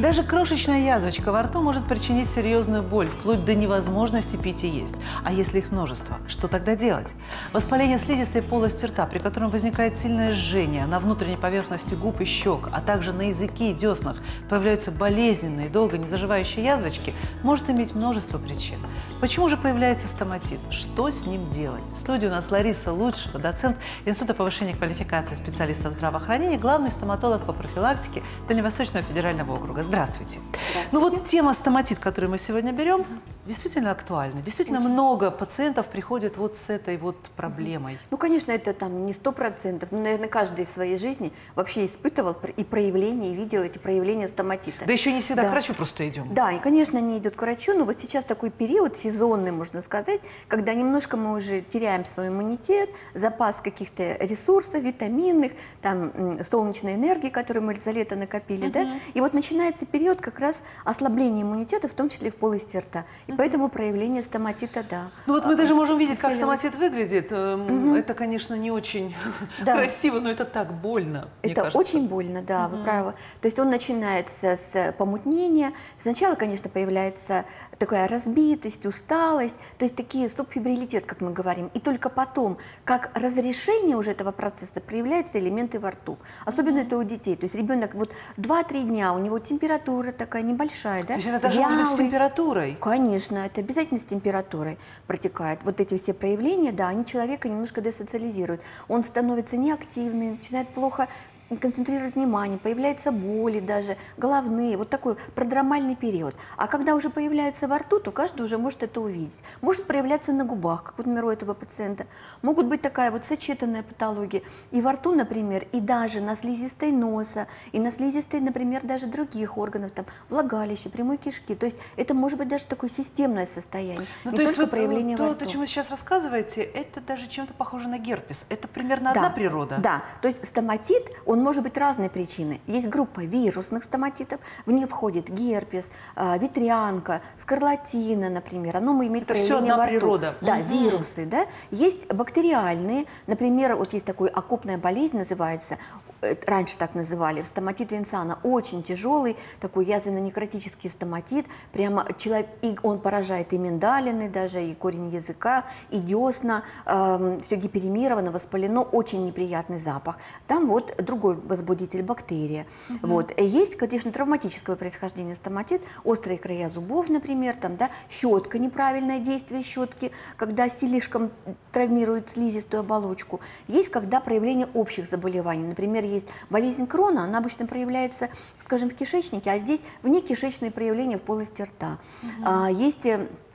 Даже крошечная язвочка во рту может причинить серьезную боль, вплоть до невозможности пить и есть. А если их множество, что тогда делать? Воспаление слизистой полости рта, при котором возникает сильное жжение на внутренней поверхности губ и щек, а также на языке и деснах появляются болезненные, долго не заживающие язвочки, может иметь множество причин. Почему же появляется стоматит? Что с ним делать? В студии у нас Лариса Лучшева, доцент Института повышения квалификации специалистов здравоохранения, главный стоматолог по профилактике Дальневосточного федерального округа. Здравствуйте. Ну вот тема стоматит, которую мы сегодня берем, действительно актуальна. Действительно много пациентов приходят вот с этой вот проблемой. Ну, конечно, это там не 100%, но, наверное, каждый в своей жизни вообще испытывал и проявления, и видел эти проявления стоматита. Да еще не всегда к врачу просто идем. Да, и, конечно, не идет к врачу, но вот сейчас такой период сезонный, можно сказать, когда немножко мы уже теряем свой иммунитет, запас каких-то ресурсов, витаминных, там, солнечной энергии, которую мы за лето накопили, да, и вот начинается период как раз ослабления иммунитета, в том числе в полости рта. И поэтому проявление стоматита, да. Ну вот мы даже можем видеть, как стоматит выглядит. Это, конечно, не очень красиво, но это так больно, мне Это кажется. очень больно, да, вы правы. То есть он начинается с помутнения. Сначала, конечно, появляется такая разбитость, усталость, то есть такие субфибрилитет, как мы говорим. И только потом, как разрешение уже этого процесса, проявляются элементы во рту. Особенно это у детей. То есть ребенок вот 2-3 дня, у него температура такая небольшая, да? То есть это даже может быть с температурой? Конечно, это обязательно с температурой протекает. Вот эти все проявления, да, они человека немножко десоциализируют. Он становится неактивный, начинает плохо концентрировать внимание, появляются боли даже, головные, вот такой продромальный период. А когда уже появляется во рту, то каждый уже может это увидеть. Может проявляться на губах, как вот, например, у этого пациента. Могут быть такая вот сочетанная патология и во рту, например, и даже на слизистой носа, и на слизистой, например, даже других органов, там, влагалища, прямой кишки. То есть это может быть даже такое системное состояние, Ну, не то есть только вот проявление во то, рту. о чем вы сейчас рассказываете, это даже чем-то похоже на герпес. Это примерно одна природа? Да, то есть стоматит, он может быть разной причины. Есть группа вирусных стоматитов, в нее входит герпес, ветрянка, скарлатина, например. Оно имеет это все проявление одна во рту. природа. Да, вирусы, да. Есть бактериальные, например, вот есть такой окопная болезнь, называется, раньше так называли, стоматит Винсана, очень тяжелый, такой язвенно-некротический стоматит, прямо человек, и он поражает и миндалины даже, и корень языка, и десна, все гиперемировано, воспалено, очень неприятный запах. Там вот другой возбудитель, бактерия. Вот. Есть, конечно, травматического происхождения стоматит, острые края зубов, например, там, да, щетка, неправильное действие щетки, когда слишком травмирует слизистую оболочку. Есть, когда проявление общих заболеваний, например, есть болезнь Крона, она обычно проявляется, скажем, в кишечнике, а здесь внекишечные проявления в полости рта. Есть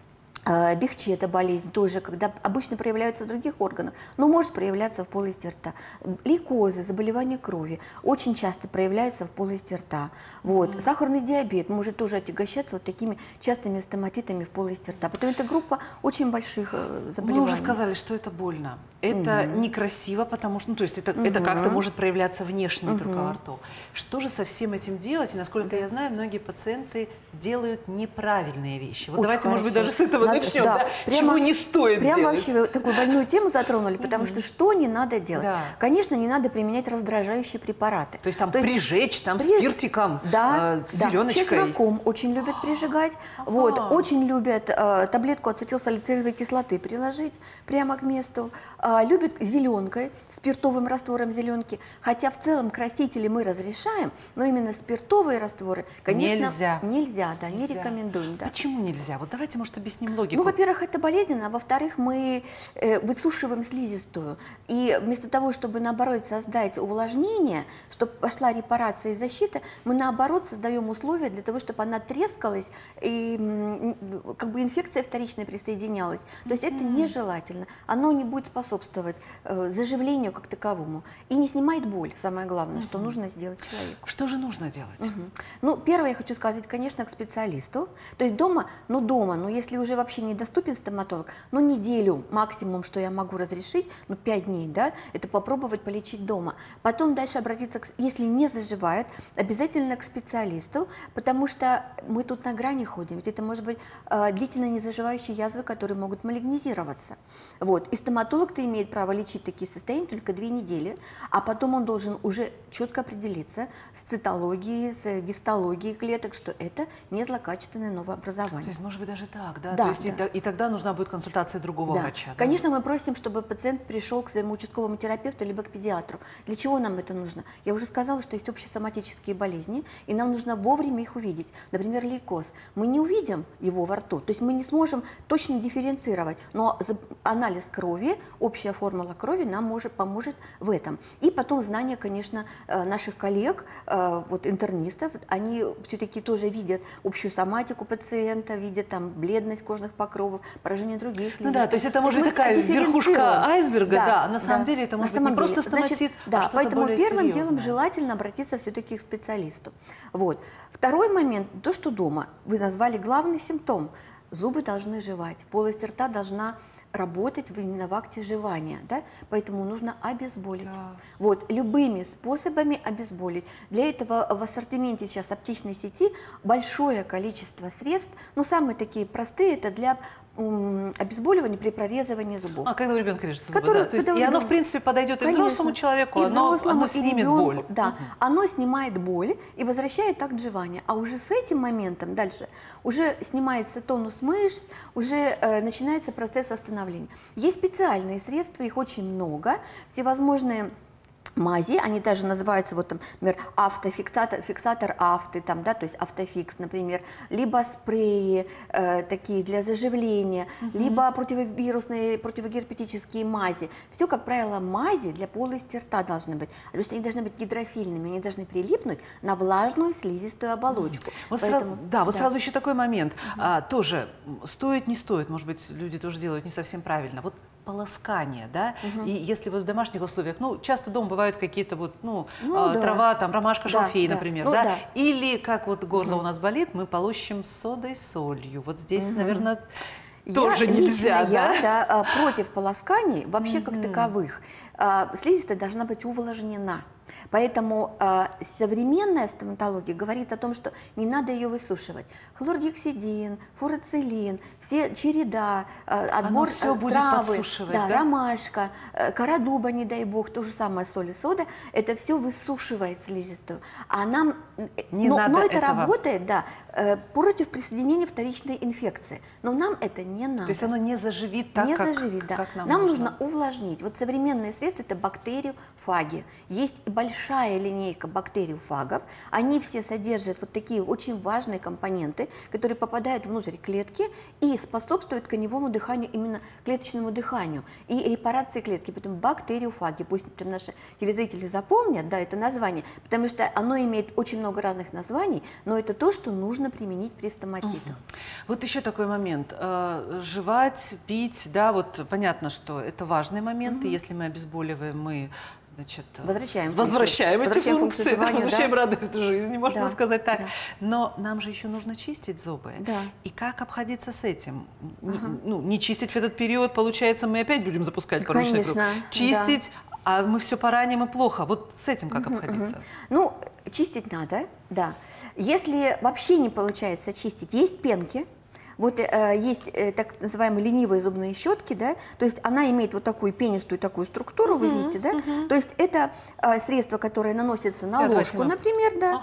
Бехчи – это болезнь тоже, когда обычно проявляются в других органах, но может проявляться в полости рта. Лейкозы, заболевания крови очень часто проявляются в полости рта. Вот. Сахарный диабет может тоже отягощаться вот такими частыми стоматитами в полости рта. Потом это группа очень больших заболеваний. Вы уже сказали, что это больно. Это некрасиво, потому что, ну, то есть это как-то может проявляться внешне, не только во рту. Что же со всем этим делать? И, насколько я знаю, многие пациенты делают неправильные вещи. Вот давайте, может быть, даже с этого начнем, да? Чего не стоит делать. Прямо вообще вы такую больную тему затронули, потому что что не надо делать? Конечно, не надо применять раздражающие препараты. То есть там прижечь, там спиртиком, зеленочкой. Чесноком очень любят прижигать. Вот, очень любят таблетку ацетилсалициловой кислоты приложить прямо к месту. Любят зеленкой, спиртовым раствором зеленки. Хотя в целом красители мы разрешаем, но именно спиртовые растворы, конечно, нельзя, не рекомендуем. Да. Почему нельзя? Вот давайте, может, объясним логику. Ну, во-первых, это болезненно, а во-вторых, мы высушиваем слизистую. И вместо того, чтобы, наоборот, создать увлажнение, чтобы пошла репарация и защита, мы, наоборот, создаем условия для того, чтобы она трескалась и как бы инфекция вторичная присоединялась. То есть это нежелательно. Оно не будет способствовать заживлению как таковому. И не снимает боль, самое главное, что нужно сделать человеку. Что же нужно делать? Ну, первое, я хочу сказать, конечно, к специалисту. То есть дома, если уже вообще вообще недоступен стоматолог, ну, неделю максимум, что я могу разрешить, ну, 5 дней, да, это попробовать полечить дома. Потом дальше обратиться, если не заживает, обязательно к специалисту, потому что мы тут на грани ходим, ведь это может быть длительно незаживающие язвы, которые могут малигнизироваться. Вот. И стоматолог-то имеет право лечить такие состояния только 2 недели, а потом он должен уже четко определиться с цитологией, с гистологией клеток, что это не злокачественное новообразование. То есть, может быть, даже так, да? Да, То есть да. и тогда нужна будет консультация другого Да. врача. Да? Конечно, мы просим, чтобы пациент пришел к своему участковому терапевту либо к педиатру. Для чего нам это нужно? Я уже сказала, что есть общесоматические болезни, и нам нужно вовремя их увидеть. Например, лейкоз. Мы не увидим его во рту, то есть мы не сможем точно дифференцировать, но анализ крови, общая формула крови нам поможет в этом. И потом знания, конечно, наших коллег, вот интернистов, они все-таки тоже видят общую соматику пациента, видят там бледность кожных покровов, поражение других слизистых. Ну да, то есть это может мы быть такая верхушка дифференцируем. айсберга, да, а на самом да, деле это на может быть самом не просто деле. Значит, стоматит, да, а что-то поэтому более первым делом серьезное. желательно обратиться все-таки к специалисту. Вот. Второй момент, то, что дома, вы назвали главный симптом. Зубы должны жевать, полость рта должна работать именно в акте жевания, да? Поэтому нужно обезболить. Да. Вот, любыми способами обезболить. Для этого в ассортименте сейчас аптечной сети большое количество средств, но самые такие простые, это для обезболивания при прорезывании зубов. А когда у ребенка режется зубы, Который- да? То есть, когда и у оно, в ребенка- принципе, подойдет и взрослому человеку, и оно взрослому, и снимет ребенку. боль. Да, оно снимает боль и возвращает акт жевания. А уже с этим моментом дальше уже снимается тонус мышц, уже начинается процесс восстановления. Есть специальные средства, их очень много, всевозможные мази, они даже называются, вот, там, например, фиксатор авты, там, да, то есть автофикс, например, либо спреи такие для заживления, либо противовирусные, противогерпетические мази. Все, как правило, мази для полости рта должны быть, потому что они должны быть гидрофильными, они должны прилипнуть на влажную слизистую оболочку. Вот Поэтому- сразу, да, вот сразу еще такой момент. Тоже стоит, не стоит, может быть, люди тоже делают не совсем правильно. Вот полоскание, да, и если вот в домашних условиях, ну, часто дома бывают какие-то вот, да. трава, там, ромашка, Да, шалфей, да. например, Ну, да? да. Или, как вот горло у нас болит, мы полощем содой, солью. Вот здесь, наверное, тоже нельзя, лично я против полосканий вообще как таковых. Слизистая должна быть увлажнена. Поэтому современная стоматология говорит о том, что не надо ее высушивать. Хлоргексидин, фурацилин, все череда, отбор всё будет травы, подсушивать, да, да? ромашка, кора дуба, не дай бог, то же самое соль и сода, это все высушивает слизистую. А нам, Не но надо это этого. работает, да, против присоединения вторичной инфекции. Но нам это не надо. То есть оно не заживит так, Не как, заживит, да. как нам Нам нужно. нужно увлажнить. Вот современные средства – это бактериофаги. Есть большая линейка бактериофагов. Они все содержат вот такие очень важные компоненты, которые попадают внутрь клетки и способствуют тканевому дыханию, именно клеточному дыханию и репарации клетки. Поэтому бактериофаги, пусть там наши телезрители запомнят, да, это название, потому что оно имеет очень много разных названий, но это то, что нужно применить при стоматитах. Вот еще такой момент. Жевать, пить, да, вот понятно, что это важные моменты. Если мы обезболиваем, мы, значит, Возвращаем эти функцию функции, жевания, да. возвращаем радость жизни, можно Да, сказать так. да. Но нам же еще нужно чистить зубы. Да. И как обходиться с этим? Не чистить в этот период, получается, мы опять будем запускать порочный круг. Конечно, Чистить, а мы все пораним и плохо. Вот с этим как обходиться? Ну, чистить надо, да. Если вообще не получается чистить, есть пенки. Вот есть так называемые ленивые зубные щетки, да, то есть она имеет вот такую пенистую такую структуру, вы видите, да, то есть это средство, которое наносится на ложку, например, да,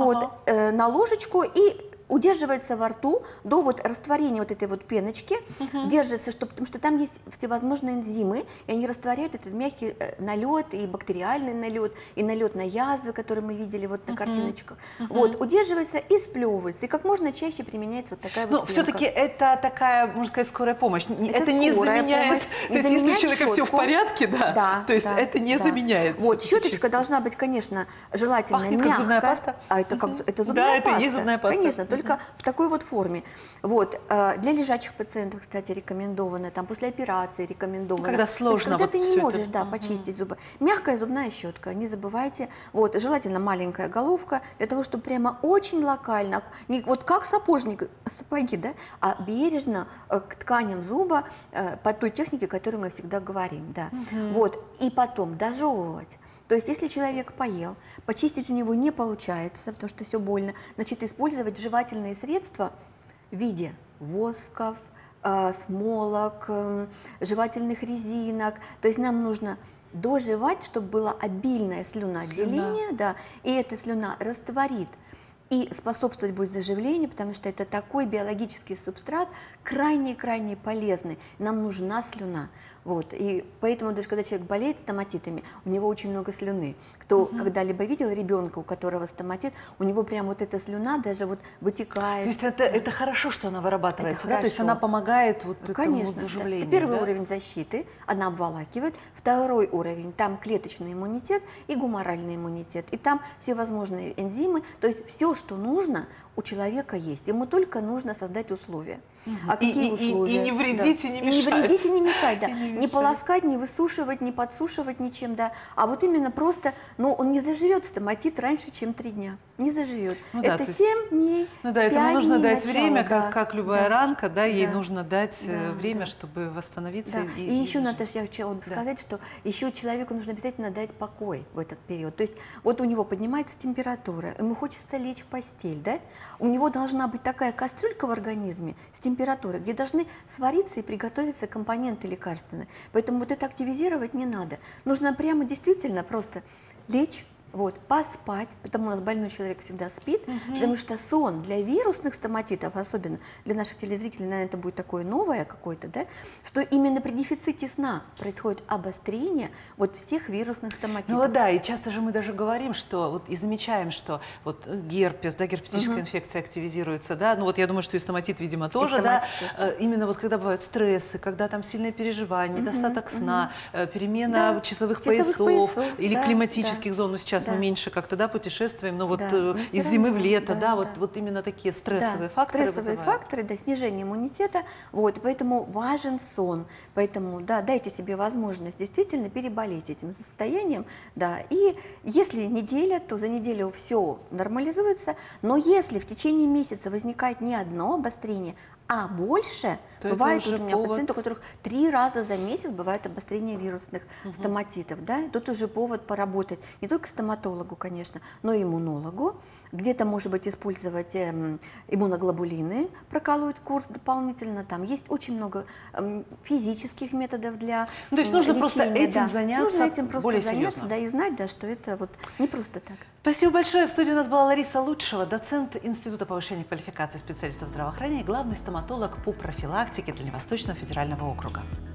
на ложечку и удерживается во рту до вот растворения вот этой вот пеночки, держится, потому что там есть всевозможные энзимы, и они растворяют этот мягкий налет, и бактериальный налет, и налет на язвы, которые мы видели вот на картиночках. Вот, удерживается и сплевывается, и как можно чаще применяется вот такая вот Но пенка. все-таки это такая, можно сказать, скорая помощь. Это не скорая заменяет, помощь. то есть если у человека все в щетку. порядке, да, то есть это не заменяет. Вот, всё-таки щеточка чистку. должна быть, конечно, желательно Пахнет как мягкая. зубная паста? А это как это зубная это и паста. есть зубная паста. Конечно, только только в такой вот форме. Вот. Для лежачих пациентов, кстати, рекомендовано, там после операции рекомендовано. Когда сложно. Когда вот ты не всё можешь, это. почистить зубы. Мягкая зубная щетка, не забывайте. Вот. Желательно маленькая головка, для того, чтобы прямо очень локально, не вот как сапожник, сапоги, да, а бережно к тканям зуба по той технике, о которой мы всегда говорим. Да. Вот. И потом дожевывать. То есть, если человек поел, почистить у него не получается, потому что все больно, значит, использовать жевательные средства в виде восков, смолок, жевательных резинок. То есть нам нужно дожевать, чтобы было обильное слюноотделение, да, и эта слюна растворит и способствовать будет заживлению, потому что это такой биологический субстрат, крайне-крайне полезный. Нам нужна слюна. Вот. И поэтому даже когда человек болеет стоматитами, у него очень много слюны. Кто когда-либо видел ребенка, у которого стоматит, у него прям вот эта слюна даже вот вытекает. То есть это хорошо, что она вырабатывается, Это да? То есть хорошо. она помогает вот этому Конечно, вот заживлению. это первый да? уровень защиты, она обволакивает. Второй уровень, там клеточный иммунитет и гуморальный иммунитет. И там всевозможные энзимы, то есть все, что нужно, у человека есть. Ему только нужно создать условия. А какие условия? И не вредить, и не мешать. И не вредить, и не мешать, да. И не Не мешать. полоскать, не высушивать, не подсушивать ничем, да. А вот именно просто, он не заживет стоматит раньше, чем 3 дня. Не заживет. Ну да, Это то есть- 7 дней, Ну да, 5 этому нужно дней дать начала, время, да. как любая Да. ранка, да, ей Да. нужно дать Да, время, да. чтобы восстановиться. Да. И еще, зажить. Наташа, я хотела бы Да. сказать, что еще человеку нужно обязательно дать покой в этот период. То есть вот у него поднимается температура, ему хочется лечь в постель, да? У него должна быть такая кастрюлька в организме с температурой, где должны свариться и приготовиться компоненты лекарственные. Поэтому вот это активизировать не надо. Нужно прямо действительно просто лечь, вот, поспать, потому у нас больной человек всегда спит, потому что сон для вирусных стоматитов, особенно для наших телезрителей, наверное, это будет такое новое какое-то, да, что именно при дефиците сна происходит обострение вот всех вирусных стоматитов. Ну вот да, и часто же мы даже говорим, что вот и замечаем, что вот герпес, да, герпетическая инфекция активизируется, да, ну вот я думаю, что и стоматит, видимо, тоже, да, стоматит тоже. именно вот когда бывают стрессы, когда там сильное переживание, недостаток сна, перемена Да, часовых часовых поясов или да, климатических да. зон, ну сейчас мы Да. меньше как-то, да, путешествуем, но вот Да, но всё из зимы в равно, лето, да, да, да. вот именно такие стрессовые Да, факторы стрессовые вызывают. факторы, да, снижение иммунитета, вот, поэтому важен сон, поэтому, да, дайте себе возможность действительно переболеть этим состоянием, да, и если неделя, то за неделю все нормализуется, но если в течение месяца возникает не одно обострение, а больше, То это бывает уже вот у меня повод. пациенты, у которых 3 раза за месяц бывает обострение вирусных стоматитов, да, тут уже повод поработать не только стоматологу, конечно, но и иммунологу, где-то, может быть, использовать иммуноглобулины, прокалывать курс дополнительно, там есть очень много физических методов для Ну, то есть нужно просто лечения, этим да. заняться Нужно этим просто более заняться, серьезно. да, и знать, да, что это вот не просто так. Спасибо большое. В студии у нас была Лариса Лучшева, доцент Института повышения квалификации специалистов здравоохранения, главный стоматолог по профилактике Дальневосточного федерального округа.